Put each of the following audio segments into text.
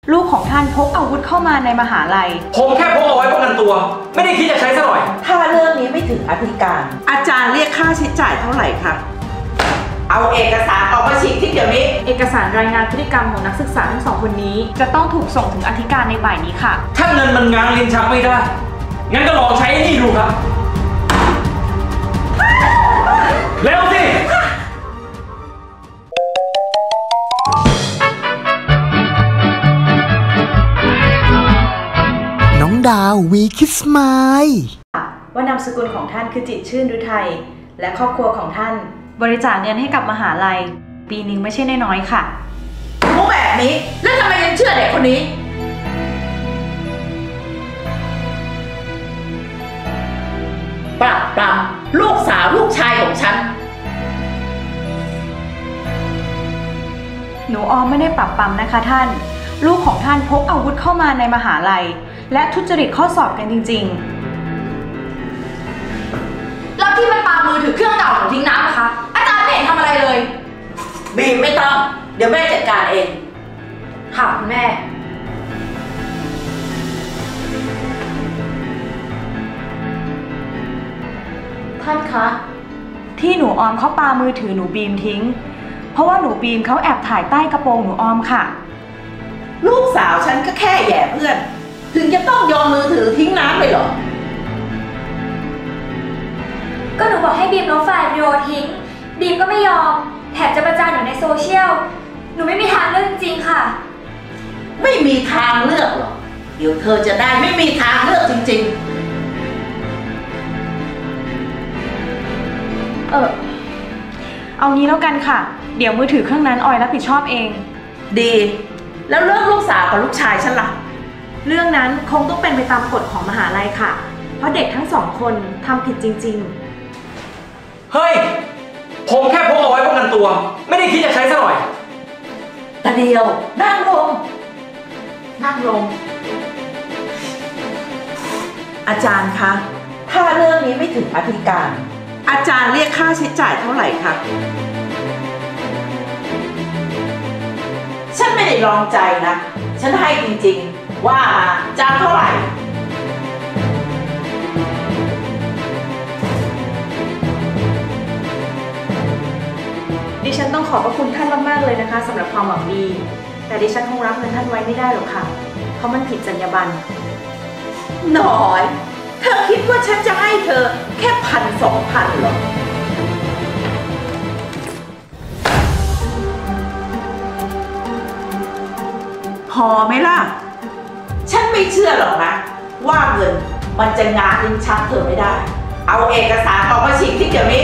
ลูกของท่านพกอาวุธเข้ามาในมหาลัยผมแค่พกเอาไว้ป้องกันตัวไม่ได้คิดจะใช้ซะหน่อยถ้าเรื่องนี้ไม่ถึงอธิการอาจารย์เรียกค่าใช้จ่ายเท่าไหร่คะเอาเอกสารออกมาฉีกที่เดี๋ยวนี้เอกสารรายงานพฤติกรรมของนักศึกษาทั้งสองคนนี้จะต้องถูกส่งถึงอธิการในบ่ายนี้ค่ะถ้าเงินมันง้างลิ้นชักไม่ได้งั้นก็ลองใช้นี่ดูครับเร็วสิน้องดาววีคิสมายว่านามสกุลของท่านคือจิตชื่นฤทัยและครอบครัวของท่านบริจาคเงินให้กับมหาลัยปีนึงไม่ใช่น้อยๆค่ะมุกแบบนี้แล้วทำไมยังเชื่อเด็กคนนี้ปรับปรำลูกสาวลูกชายของฉันหนูออมไม่ได้ปรับปรำนะคะท่านลูกของท่านพกอาวุธเข้ามาในมหาลัยและทุจริตข้อสอบกันจริงๆแล้วที่มันปามือถือเครื่องเก่าหนูทิ้งน้ำนะคะอาจารย์ไม่เห็นทำอะไรเลยบีมไม่ต้องเดี๋ยวแม่จัดการเองค่ะคุณแม่ท่านคะที่หนูออมเขาปามือถือหนูบีมทิ้งเพราะว่าหนูบีมเขาแอบถ่ายใต้กระโปรงหนูออมค่ะลูกสาวฉันก็แค่แย่เพื่อนถึงจะต้องยอมมือถือทิ้งน้ำเลยเหรอก็หนูบอกให้บีมลบไฟล์วิดีโอทิ้งบีมก็ไม่ยอมแถมจะประจานหนูในโซเชียลหนูไม่มีทางเลือกจริงๆค่ะไม่มีทางเลือกหรอกเดี๋ยวเธอจะได้ไม่มีทางเลือกจริงๆเอางี้แล้วกันค่ะเดี๋ยวมือถือเครื่องนั้นออยรับผิดชอบเองดีแล้วเรื่องลูกสาวกับลูกชายฉันล่ะเรื่องนั้นคงต้องเป็นไปตามกฎของมหาลัยค่ะเพราะเด็กทั้งสองคนทำผิดจริงๆเฮ้ยผมแค่พกเอาไว้ป้องกันตัวไม่ได้คิดจะใช้ซะหน่อยแต่เดียวนั่งลงอาจารย์คะถ้าเรื่องนี้ไม่ถึงอธิการอาจารย์เรียกค่าใช้จ่ายเท่าไหร่คะฉันไม่ได้ลองใจนะฉันให้จริงๆว่ามาจานเท่าไหร่ดิฉันต้องขอบพระคุณท่านมากๆเลยนะคะสำหรับความหวังดีแต่ดิฉันคงรับเงินท่านไว้ไม่ได้หรอกค่ะเพราะมันผิดจรรยาบรรณน้อยเธอคิดว่าฉันจะให้เธอแค่1,000-2,000หรอพอไหมล่ะฉันไม่เชื่อหรอกนะว่าเงินมันจะงาลิ้นชักเธอไม่ได้เอาเอกสารออกมาฉีกที่เดี๋ยวนี้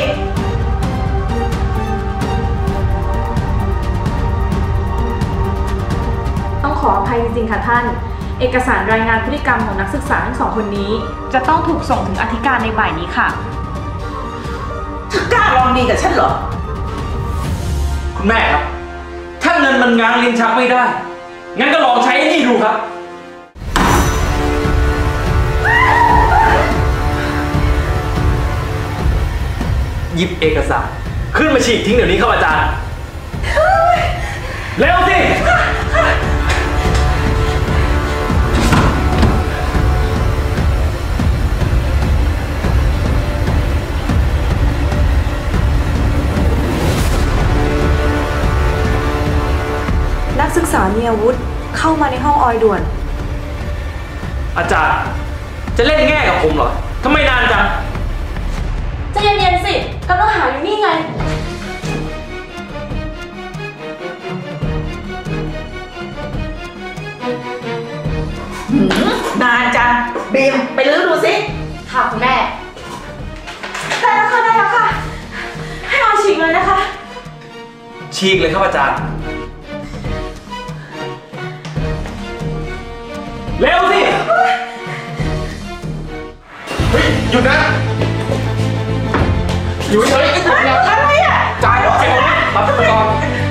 ต้องขออภัยจริงๆค่ะท่านเอกสารรายงานพฤติกรรมของนักศึกษาทั้งสองคนนี้จะต้องถูกส่งถึงอธิการในบ่ายนี้ค่ะเธอกล้าลองดีกับฉันเหรอคุณแม่ครับถ้าเงินมันง้างลิ้นชักไม่ได้งั้นก็ลองใช้นี่ดูครับหยิบเอกสารขึ้นมาฉีกทิ้งเดี๋ยวนี้ครับอาจารย์เร็วสินักศึกษามีอาวุธเข้ามาในห้องออยด่วนอาจารย์จะเล่นแง่กับผมเหรอทำไมนานจังจะเย็นๆสิกำลังหาอยู่นี่ไงนานจังบีมไปลื้อดูสิค่ะคุณแม่ได้แล้วค่ะให้ออยฉีกเลยนะคะฉีกเลยครับอาจารย์เร็วสิเฮ้ยหยุดนะอยู่เฉยๆอะไรอ่ะจ่ายเจ็บรับไปก่อน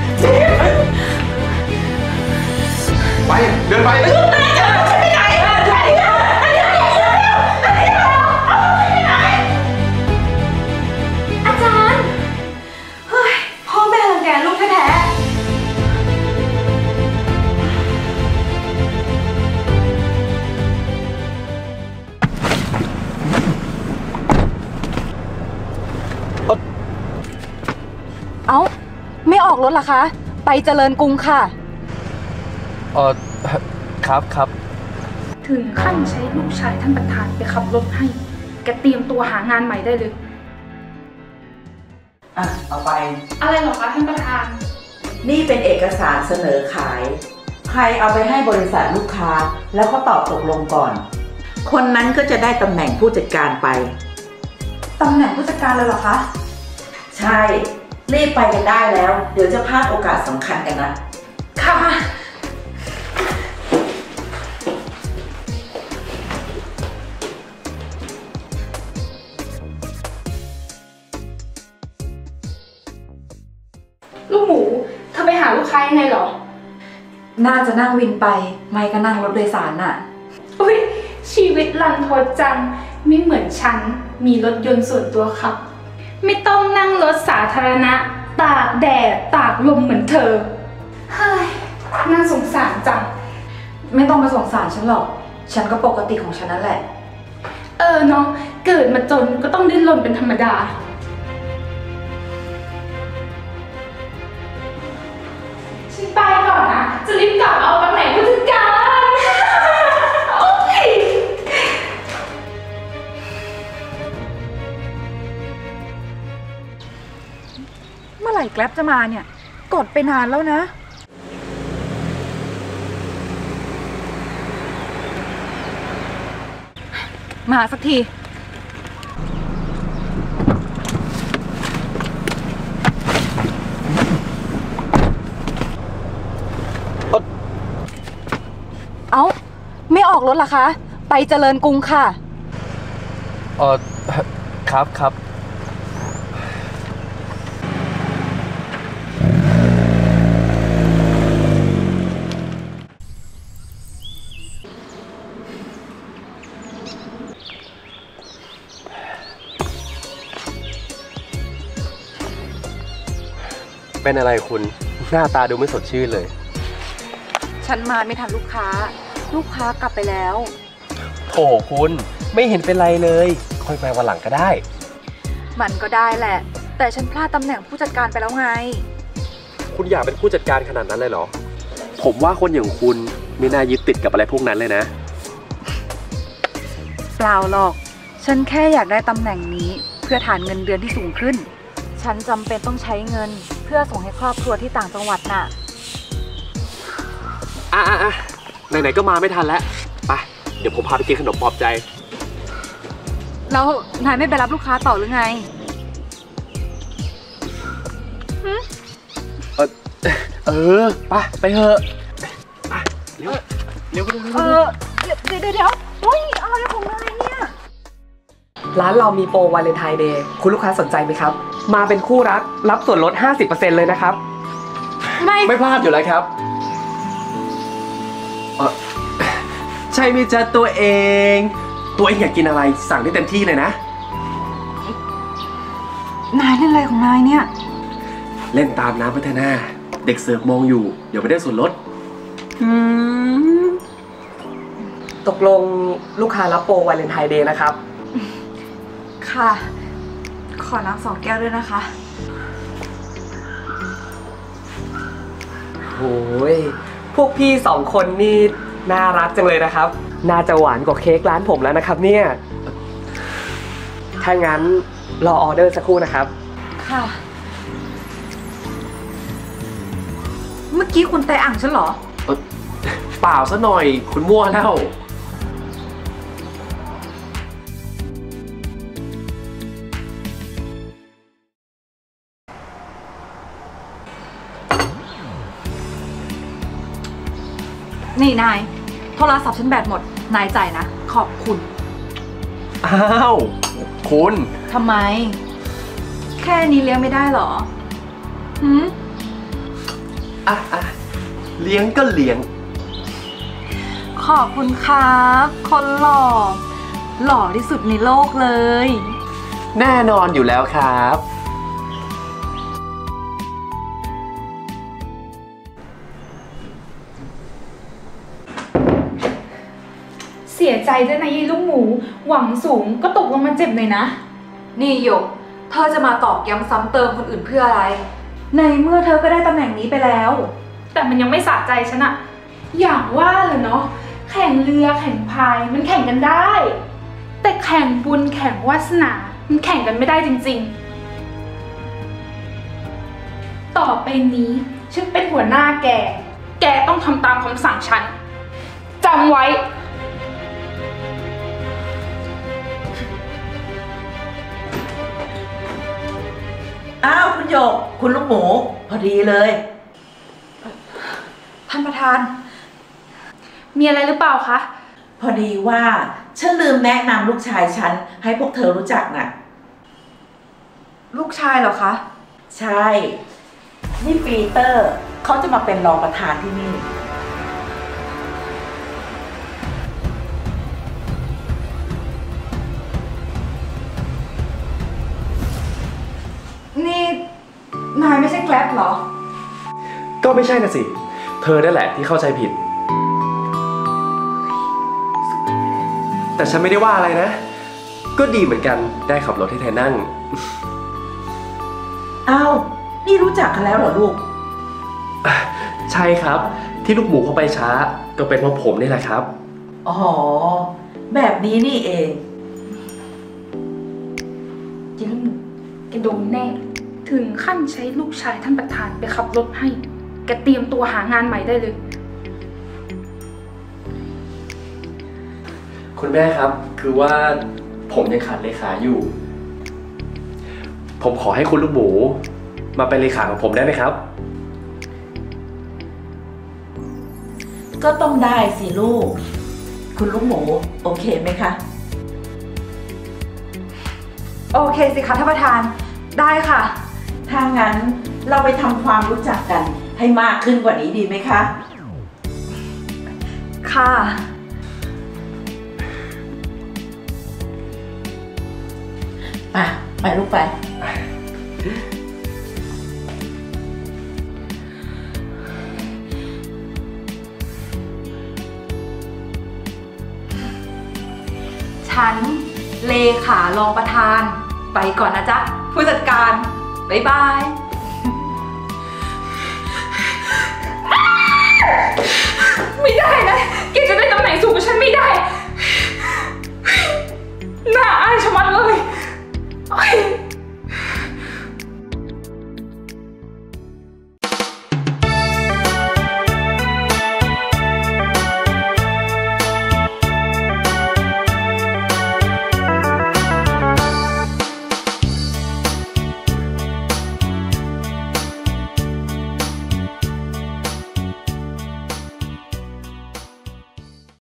ไปเดินไปอาจารย์เฮ้ยพ่อแม่รังแกลูกแท้ๆถล่ะคะ ไปเจริญกรุงค่ะครับถึงขั้นใช้ลูกชายท่านประธานไปขับรถให้ แกเตรียมตัวหางานใหม่ได้เลยอ่ะ เอาไปอะไรหรอคะท่านประธานนี่เป็นเอกสารเสนอขาย ใครเอาไปให้บริษัทลูกค้าแล้วก็ตอบตกลงก่อน คนนั้นก็จะได้ตำแหน่งผู้จัดการไปตำแหน่งผู้จัดการเลยเหรอคะใช่ รีบไปกันได้แล้ว เดี๋ยวจะพลาดโอกาสสำคัญกันนะค่ะลูกหมูเธอไปหาลูกค้ายังไงหรอน่าจะนั่งวินไป ไม่ก็นั่งรถโดยสารน่ะอุ้ยชีวิตรันทดจัง ไม่เหมือนฉัน มีรถยนต์ส่วนตัวขับ ไม่ต้องนั่งรถสาธารณะ ตากแดด ตากลมเหมือนเธอ เฮ้ย น่าสงสารจังไม่ต้องมาสงสารฉันหรอก ฉันก็ปกติของฉันนั่นแหละเนาะเกิดมาจนก็ต้องดิ้นรนเป็นธรรมดา ฉันไปก่อนนะ จะรีบกลับเอาตำแหน่งผู้จัดการ โอ๊ยเมื่อไหร่แกร็บจะมาเนี่ย กดไปนานแล้วนะ มาสักที เอ้า ไม่ออกรถล่ะคะ ไปเจริญกรุงค่ะครับเป็นอะไรคุณ หน้าตาดูไม่สดชื่นเลยฉันมาไม่ทันลูกค้า ลูกค้ากลับไปแล้วโถคุณไม่เห็นเป็นไรเลย ค่อยไปวันหลังก็ได้มันก็ได้แหละ แต่ฉันพลาดตำแหน่งผู้จัดการไปแล้วไงคุณอยากเป็นผู้จัดการขนาดนั้นเลยเหรอ ผมว่าคนอย่างคุณไม่น่ายึดติดกับอะไรพวกนั้นเลยนะเปล่าหรอก ฉันแค่อยากได้ตำแหน่งนี้เพื่อฐานเงินเดือนที่สูงขึ้น ฉันจำเป็นต้องใช้เงินเพื่อส่งให้ครอบครัวที่ต่างจังหวัดน่ะไหนๆก็มาไม่ทันแล้ว ไป เดี๋ยวผมพาไปกินขนมปลอบใจแล้วนายไม่ไปรับลูกค้าต่อหรือไงไปเถอะไปเร็วเร็วเดี๋ยวโอ้ยอะไรของนายเนี่ยร้านเรามีโปรวาเลนไทน์เดย์คุณลูกค้าสนใจไหมครับ มาเป็นคู่รักรับส่วนลด 50% เลยนะครับไม่พลาดอยู่แล้วครับใช่ไหมจ๊ะตัวเอง ตัวเองอยากกินอะไรสั่งได้เต็มที่เลยนะนายเล่นอะไรของนายเนี่ยเล่นตามน้ำพัฒนาเด็กเสิร์ฟมองอยู่ เดี๋ยวไม่ได้ส่วนลดตกลงลูกค้ารับโปรวาเลนไทน์เดย์นะครับค่ะ ขอน้ำ2 แก้วด้วยนะคะโอ้ยพวกพี่2 คนนี่น่ารักจังเลยนะครับ น่าจะหวานกว่าเค้กร้านผมแล้วนะครับเนี่ย ถ้างั้นรอออเดอร์สักครู่นะครับค่ะ เมื่อกี้คุณเตะอ่างฉันเหรอเปล่าซะหน่อยคุณมั่วแล้วนี่นาย โทรศัพท์ฉันแบตหมด นายจ่ายนะ ขอบคุณอ้าวคุณทำไม แค่นี้เลี้ยงไม่ได้เหรอหืมเลี้ยงก็เลี้ยงขอบคุณครับคนหล่อ หล่อที่สุดในโลกเลยแน่นอนอยู่แล้วครับเสียใจด้วยนะยี่ลูกหมู หวังสูงก็ตกลงมาเจ็บเลยนะนี่หยก เธอจะมาตอกย้ำซ้ำเติมคนอื่นเพื่ออะไรในเมื่อเธอก็ได้ตำแหน่งนี้ไปแล้วแต่มันยังไม่สะใจฉันอะอย่างว่าเลยเนาะแข่งเรือแข่งพายมันแข่งกันได้ แต่แข่งบุญแข่งวาสนามันแข่งกันไม่ได้จริงๆต่อไปนี้ฉันเป็นหัวหน้าแกต้องทำตามคำสั่งฉันจำไว้อ้าวคุณหยกคุณลูกหมูพอดีเลยท่านประธานมีอะไรหรือเปล่าคะพอดีว่าฉันลืมแนะนำลูกชายฉันให้พวกเธอรู้จักน่ะลูกชายเหรอคะใช่ นี่ปีเตอร์เขาจะมาเป็นรองประธานที่นี่นี่นายไม่ใช่แกร็บเหรอก็ไม่ใช่นะสิ เธอนั่นแหละที่เข้าใจผิด แต่ฉันไม่ได้ว่าอะไรนะ ก็ดีเหมือนกันได้ขับรถให้เธอนั่งอ้าว นี่รู้จักกันแล้วเหรอลูกใช่ครับ ที่ลูกหมูเข้าไปช้า ก็เป็นเพราะผมนี่แหละครับอ๋อ แบบนี้นี่เองจิลแกโดนแน่ ถึงขั้นใช้ลูกชายท่านประธานไปขับรถให้ แกเตรียมตัวหางานใหม่ได้เลยคุณแม่ครับ คือว่าผมยังขาดเลขาอยู่ ผมขอให้คุณลูกหมูมาเป็นเลขาของผมได้ไหมครับก็ต้องได้สิลูก คุณลูกหมูโอเคไหมคะโอเคสิคะท่านประธาน ได้ค่ะถ้างั้นเราไปทำความรู้จักกันให้มากขึ้นกว่านี้ดีไหมคะค่ะไปลูกไปฉันเลขารองประธาน ไปก่อนนะจ๊ะ ผู้จัดการ บ๊ายบายไม่ได้นะ